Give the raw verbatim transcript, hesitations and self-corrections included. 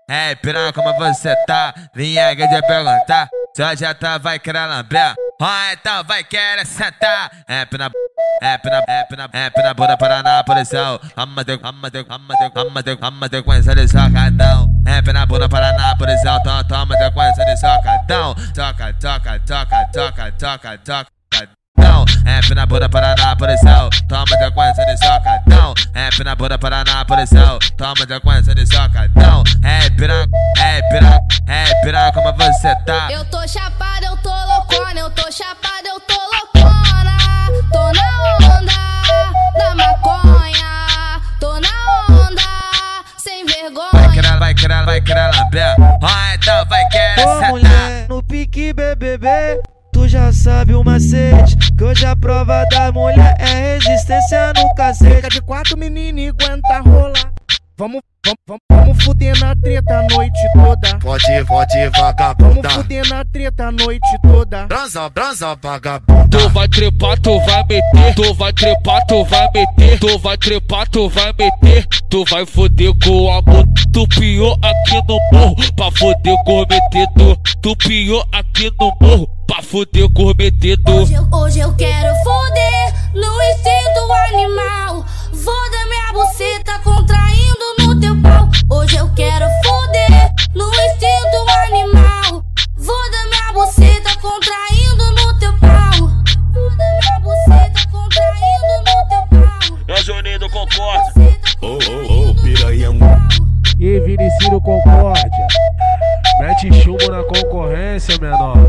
Ei, piranha, como você tá? Vinha aqui te perguntar. Só já tá, vai querer lamber? Ah, então vai querer sentar. É pina, é pina, é pina, é pina, bunda Paraná, posição. Ama teu, ama teu, ama teu, ama teu, ama teu, conheça de socadão. É pina, bunda Paraná, posição. Toma, toma, teu, conheça de socadão. Toca, toca, toca, toca, toca, toca. É pina, bunda Paraná, posição. Toma, teu, conheça de socadão. É pina, bunda Paraná, posição. Toma, teu, conheça de socadão. É piranha, é piranha, é piranha, como você tá? Eu tô chapada, eu tô loucona, eu tô chapada, eu tô loucona. Tô na onda da maconha, tô na onda sem vergonha. Vai querer, vai querer, vai querer lamber? Ah, então vai querer Ô sentar. mulher, no pique B B B, tu já sabe o macete, que hoje a prova da mulher é resistência no cacete. Fica de quatro, menina, e aguenta rolar. Vamos, vamos, vamos, vamos fuder na treta a noite toda. Pode, pode, Vamos vagabunda. fuder na treta a noite toda. Transa, transa, vagabunda. Tu vai trepar, tu vai meter. Tu vai trepar, tu vai meter. Tu vai trepar, tu vai meter. Tu vai foder com a amor. Tu piou aqui no morro pra foder com o metedor. Tu piou aqui no morro pra foder com o metedor. Hoje eu, hoje eu quero foder no instinto animal. Vou dar minha buceta contraindo no teu pau. Hoje eu quero foder no instinto animal. Vou dar minha buceta contraindo no teu pau. Vou dar minha buceta contraindo no teu pau. É o Juninho do Concórdia. Ô, ô, ô, piranhão. E Vinicius Concórdia, mete chumbo na concorrência, menor.